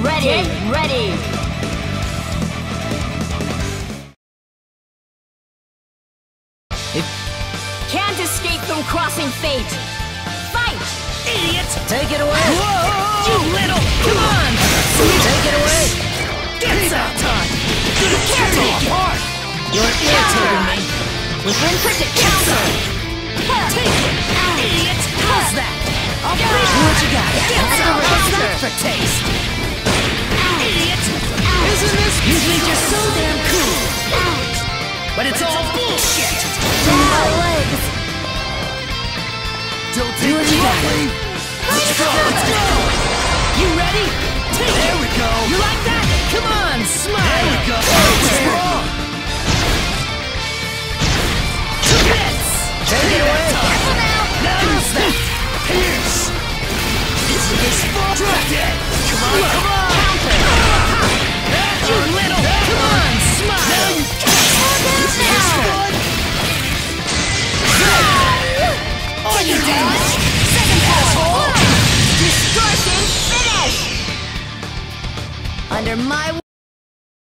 ready! Get ready! Can't escape from crossing fate! Fight! Idiot! Take it away! Whoa! You little! Come on! Take it away! Get that time! Can't take it! Apart! You're irritating me! With imperfect counter! Take it! Idiot! How's that? I'll Do break what you got! Get That's some! the How's register. that for taste? Idiot! Isn't this? You think you're so damn cool? But it's all bullshit! My legs! Don't Do what you got! Let's go! Let's go! You ready? Take there we go! You like that? Come on, smile! There we go! What's wrong? To bits! Take it away! Careful now! Now's that! Pierce! This ball! Drop dead! Come on, come on! Counter! You little! Come on, smile! Now you This fun! on your damage! Second Asshole! Distortion finish! Under my